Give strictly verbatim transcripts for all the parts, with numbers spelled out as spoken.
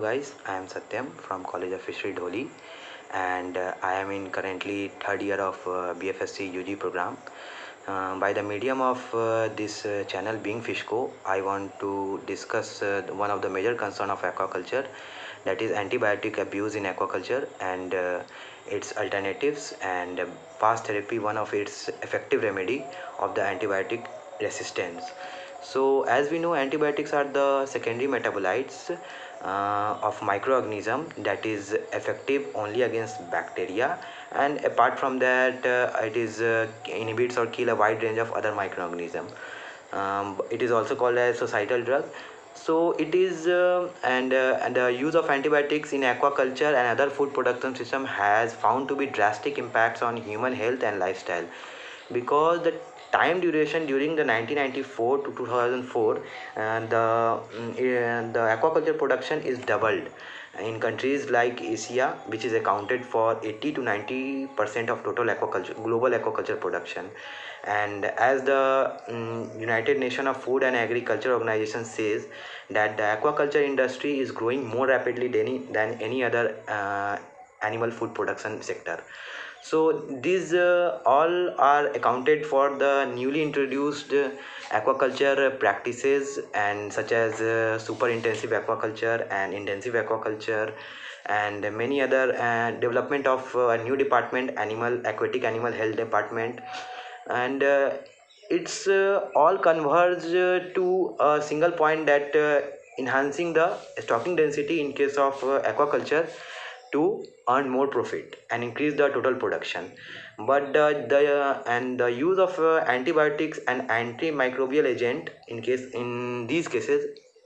guys, I am Satyam from College of Fishery Dholi, and uh, I am in currently third year of uh, B F S C U G program. Uh, by the medium of uh, this uh, channel being Fishco, I want to discuss uh, one of the major concern of aquaculture, that is antibiotic abuse in aquaculture and uh, its alternatives, and uh, fast therapy, one of its effective remedy of the antibiotic resistance. So as we know, antibiotics are the secondary metabolites uh, of microorganism that is effective only against bacteria, and apart from that uh, it is uh, inhibits or kill a wide range of other microorganism. Um, it is also called as societal drug. So it is uh, and uh, and the use of antibiotics in aquaculture and other food production system has found to be drastic impacts on human health and lifestyle, because the time duration during the nineteen ninety-four to two thousand four, and the mm, eh, the aquaculture production is doubled in countries like Asia, which is accounted for eighty to ninety percent of total aquaculture global aquaculture production. And as the um, United Nations of Food and Agriculture Organization says, that the aquaculture industry is growing more rapidly than any, than any other uh, animal food production sector. So these uh, all are accounted for the newly introduced uh, aquaculture practices, and such as uh, super intensive aquaculture and intensive aquaculture, and many other uh, development of uh, a new department, animal aquatic animal health department. And uh, it's uh, all converge uh, to a single point, that uh, enhancing the stocking density in case of uh, aquaculture to earn more profit and increase the total production. But the, the uh, and the use of uh, antibiotics and antimicrobial agent in case in these cases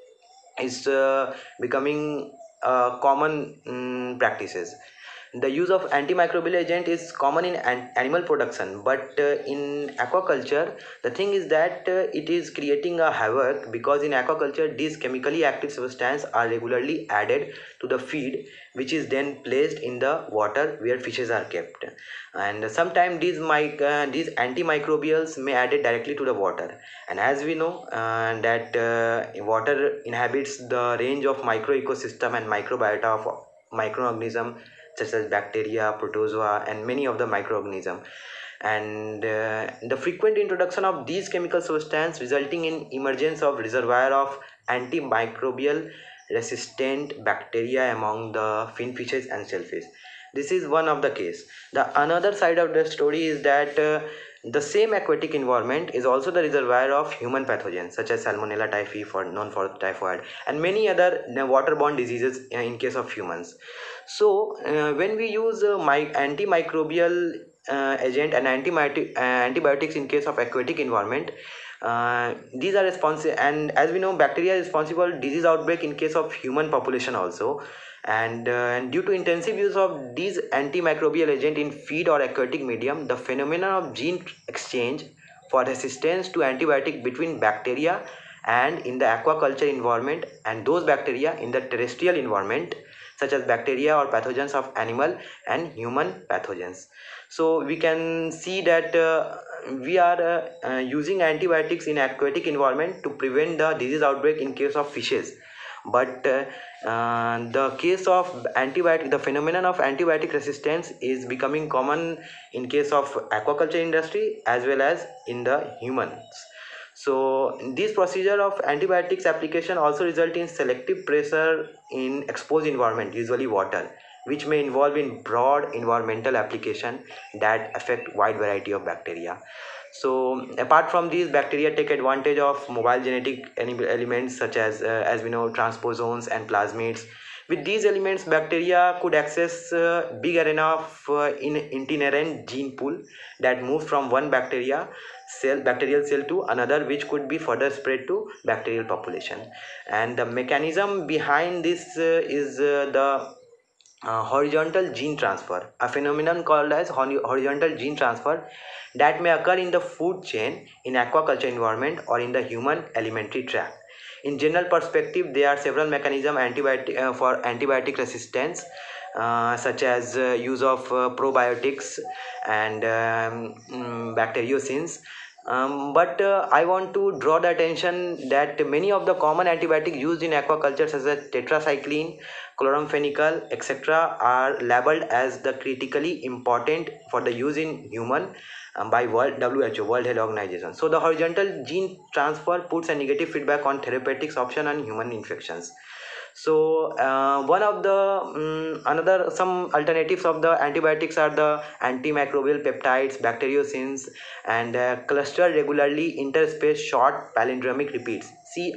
is uh, becoming uh, common um, practices. The use of antimicrobial agent is common in an animal production, but uh, in aquaculture the thing is that uh, it is creating a havoc, because in aquaculture these chemically active substances are regularly added to the feed, which is then placed in the water where fishes are kept. And sometimes these mic uh, these antimicrobials may added directly to the water. And as we know uh, that uh, water inhabits the range of micro ecosystem and microbiota of microorganism, such as bacteria, protozoa, and many of the microorganisms. And uh, the frequent introduction of these chemical substances resulting in emergence of reservoir of antimicrobial resistant bacteria among the fin fishes and shellfish. This is one of the case. The another side of the story is that uh, the same aquatic environment is also the reservoir of human pathogens, such as Salmonella typhi for known for typhoid, and many other waterborne diseases uh, in case of humans. So uh, when we use uh, my antimicrobial uh, agent and antibiotic, uh, antibiotics in case of aquatic environment, uh, these are responsible, and as we know, bacteria is responsible disease outbreak in case of human population also. And uh, due to intensive use of these antimicrobial agent in feed or aquatic medium, the phenomenon of gene exchange for resistance to antibiotic between bacteria and in the aquaculture environment and those bacteria in the terrestrial environment, such as bacteria or pathogens of animal and human pathogens. So we can see that uh, we are uh, uh, using antibiotics in aquatic environment to prevent the disease outbreak in case of fishes. But uh, uh, the case of antibiotic the phenomenon of antibiotic resistance is becoming common in case of aquaculture industry as well as in the humans. So this procedure of antibiotics application also result in selective pressure in exposed environment, usually water, which may involve in broad environmental application that affect wide variety of bacteria. So apart from these, bacteria take advantage of mobile genetic elements, such as uh, as we know, transposons and plasmids. With these elements, bacteria could access uh, big arena of uh, in itinerant gene pool that moves from one bacteria cell bacterial cell to another, which could be further spread to bacterial population. And the mechanism behind this uh, is uh, the uh, horizontal gene transfer, a phenomenon called as horizontal gene transfer that may occur in the food chain, in aquaculture environment, or in the human alimentary tract. In general perspective, there are several mechanisms antibiotic uh, for antibiotic resistance, uh, such as uh, use of uh, probiotics and um, um, bacteriocins. Um, but uh, I want to draw the attention that many of the common antibiotics used in aquaculture, such as tetracycline, chloramphenicol, et cetera, are labeled as the critically important for the use in human um, by World W H O, World Health Organization. So the horizontal gene transfer puts a negative feedback on therapeutics option on human infections. So uh, one of the um, another some alternatives of the antibiotics are the antimicrobial peptides, bacteriocins, and uh, cluster regularly interspace short palindromic repeats,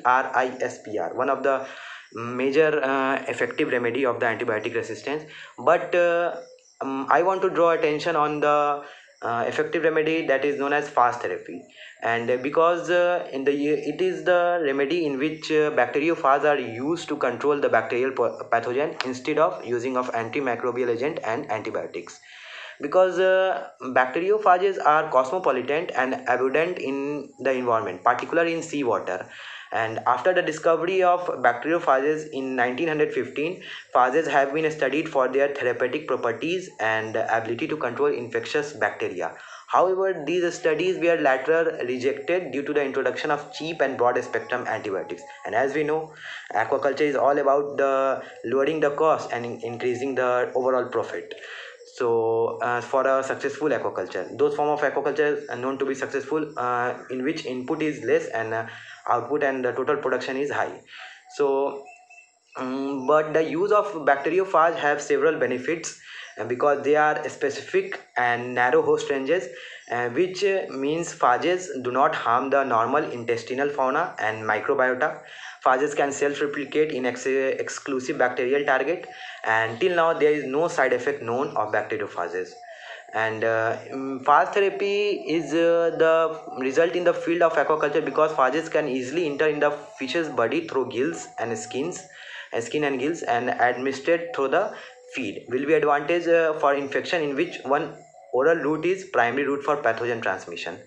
CRISPR, one of the major uh, effective remedy of the antibiotic resistance. But uh, um, I want to draw attention on the uh, effective remedy that is known as fast therapy. And uh, because uh, in the it is the remedy in which uh, bacteriophages are used to control the bacterial pathogen instead of using of antimicrobial agent and antibiotics. Because uh, bacteriophages are cosmopolitan and abundant in the environment, particularly in seawater. And after the discovery of bacteriophages in nineteen fifteen, phages have been studied for their therapeutic properties and ability to control infectious bacteria. However, these studies were later rejected due to the introduction of cheap and broad spectrum antibiotics. And as we know, aquaculture is all about the lowering the cost and in- increasing the overall profit. So uh, for a successful aquaculture, those form of aquaculture are known to be successful, uh, in which input is less and uh, output and the total production is high. So um, but the use of bacteriophage have several benefits, uh, because they are specific and narrow host ranges, uh, which uh, means phages do not harm the normal intestinal fauna and microbiota. Phages can self-replicate in ex exclusive bacterial target, and till now there is no side effect known of bacteriophages. And uh, um, phage therapy is uh, the result in the field of aquaculture because phages can easily enter in the fish's body through gills and skins, uh, skin and gills, and administered through the feed will be advantage uh, for infection in which one oral route is primary route for pathogen transmission.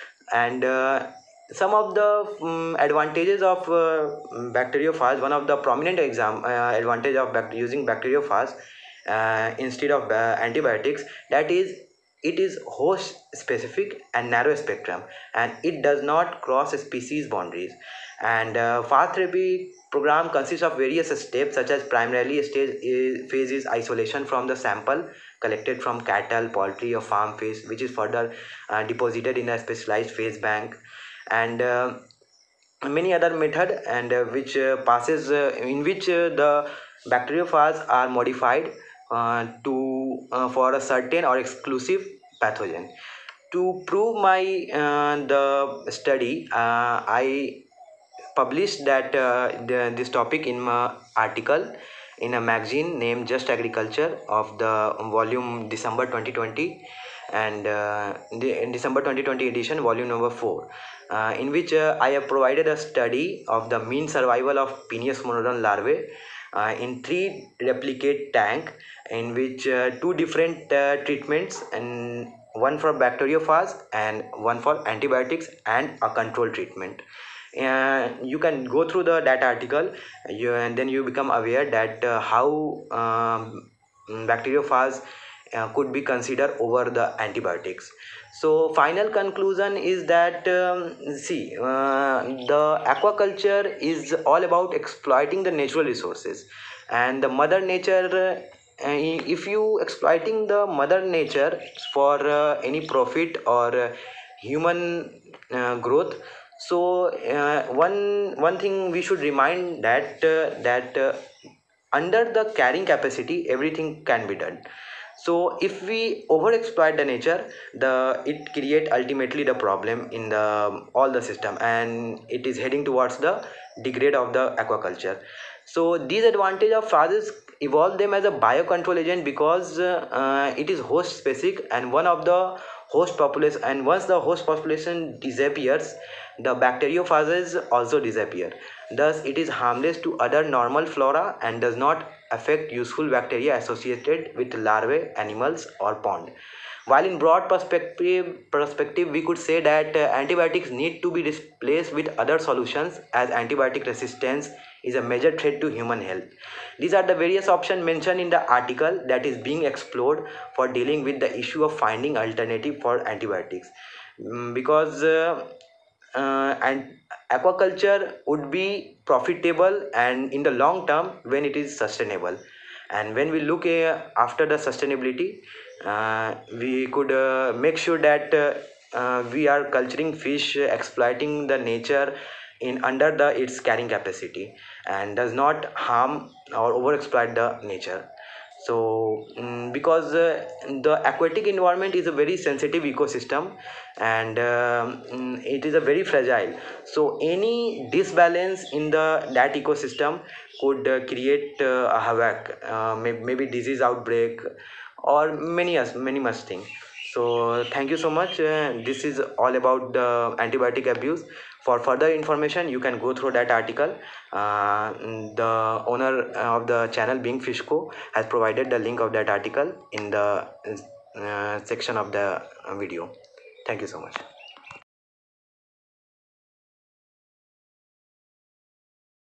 And uh, some of the um, advantages of uh, bacteriophage, one of the prominent exam uh, advantage of bact- using bacteriophage uh, instead of uh, antibiotics, that is it is host specific and narrow spectrum, and it does not cross species boundaries. And uh, phage therapy program consists of various steps, such as primarily stage is, phase is isolation from the sample collected from cattle, poultry, or farm fish, which is further uh, deposited in a specialized phase bank. And uh, many other method, and uh, which uh, passes uh, in which uh, the bacteriophages are modified uh, to uh, for a certain or exclusive pathogen. To prove my uh, the study, uh, I published that uh, the, this topic in my article in a magazine named Just Agriculture of the volume December twenty twenty, and uh, the in December twenty twenty edition, volume number four, uh, in which uh, I have provided a study of the mean survival of Penaeus monoron larvae uh, in three replicate tank, in which uh, two different uh, treatments, and one for bacteriophage and one for antibiotics and a control treatment. Uh, you can go through the that article, you, and then you become aware that uh, how um, bacteriophage uh, could be considered over the antibiotics. So final conclusion is that um, see uh, the aquaculture is all about exploiting the natural resources and the mother nature. Uh, if you exploiting the mother nature for uh, any profit or uh, human uh, growth, so uh, one one thing we should remind that uh, that uh, under the carrying capacity everything can be done. So if we over exploit the nature, the it create ultimately the problem in the all the system, and it is heading towards the degrade of the aquaculture. So these advantage of phages evolve them as a biocontrol agent because uh, uh, it is host specific, and one of the host population, and once the host population disappears, the bacteriophages also disappear. Thus it is harmless to other normal flora and does not affect useful bacteria associated with larvae animals or pond. While in broad perspective, perspective we could say that uh, antibiotics need to be replaced with other solutions, as antibiotic resistance is a major threat to human health. These are the various options mentioned in the article that is being explored for dealing with the issue of finding alternative for antibiotics. Mm, because uh, uh, and aquaculture would be profitable and in the long term when it is sustainable. And when we look uh, after the sustainability, uh, we could uh, make sure that uh, uh, we are culturing fish, uh, exploiting the nature in under the its carrying capacity, and does not harm or overexploit the nature. So mm, because uh, the aquatic environment is a very sensitive ecosystem, and um, mm, it is a very fragile, so any disbalance in the that ecosystem could uh, create uh, a havoc, uh, may, maybe disease outbreak or many as many much things. So thank you so much. Uh, this is all about the antibiotic abuse. For further information, you can go through that article. Uh, the owner of the channel, Being Fishco, has provided the link of that article in the uh, section of the video. Thank you so much.